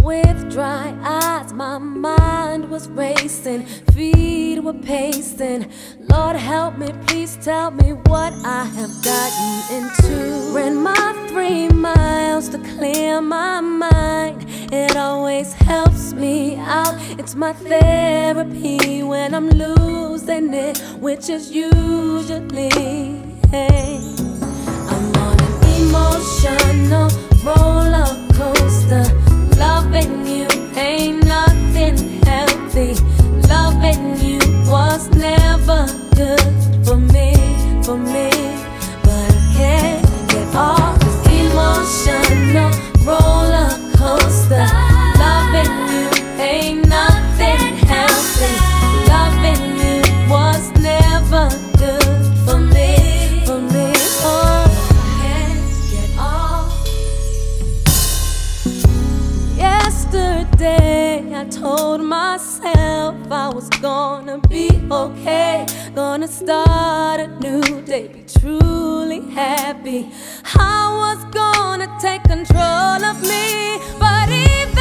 with dry eyes, my mind was racing, feet were pacing. Lord help me, please tell me what I have gotten into. Ran my 3 miles to clear my mind. It always helps me out. It's my therapy when I'm losing it, which is usually, hey. I'm on an emotional roller coaster. Loving you ain't nothing healthy. Loving you was never good for me, but I can't get off this emotional roller coaster. Loving you ain't nothing healthy. Loving you was never good for me, oh, I can't get off. Yesterday I told myself I was gonna be okay, gonna start a new day, be truly happy. I was gonna take control of me, but even